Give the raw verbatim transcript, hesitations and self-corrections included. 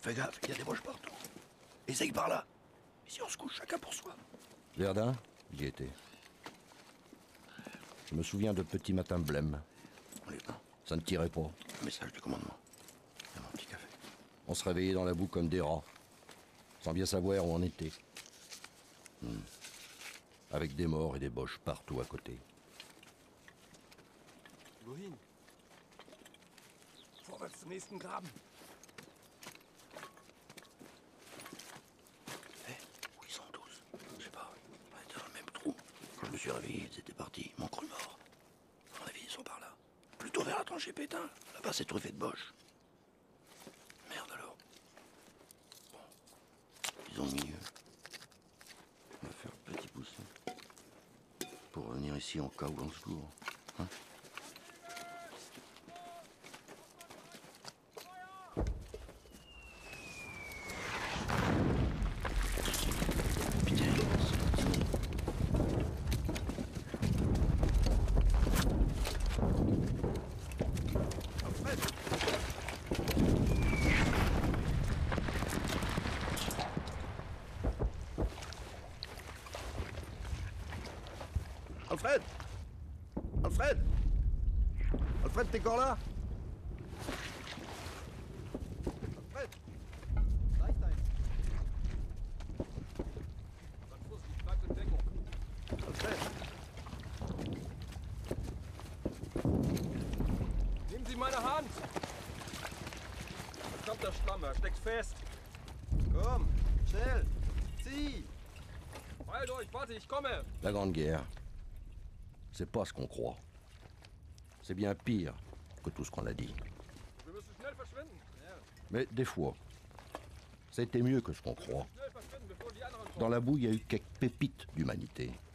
Fais gaffe, il y a des roches partout. Essaye par là. Ici, on se couche chacun pour soi. Verdun, j'y étais. Je me souviens de petits matins blêmes. Lieutenant, Ça ne tirait pas. un message du commandement. Et mon petit café. On se réveillait dans la boue comme des rats, sans bien savoir où on était. Hmm. Avec des morts et des boches partout à côté. Wohin? Vorwärts zum nächsten Graben. Eh, où ils sont tous? Je sais pas. On était dans le même trou. Quand je me suis réveillé, ils étaient partis. Ils m'ont cru mort. À mon avis, ils sont par là. Plutôt vers la tranchée Pétain. Là-bas, c'est truffé de boches. Merde alors. Bon. Ils ont au milieu. On va faire petit poussin. Pour revenir ici en cas où l'on se lourd. Hein? Alfred! Alfred! Alfred, t'es encore là? Alfred! Reichstein! Alfred! Nehmen Sie meine Hand! Verdammter Schlamm, er steckt fest. Komm, schnell! Zieh! Halt euch, warte, ich komme! La Grande Guerre, c'est pas ce qu'on croit. C'est bien pire que tout ce qu'on a dit. Wir müssen schnell verschwinden. Ja. Mais des fois, c'était mieux que ce qu'on croit. Schnell verschwinden, bevor die anderen kommen. Dans la boue, il y a eu quelques pépites d'humanité.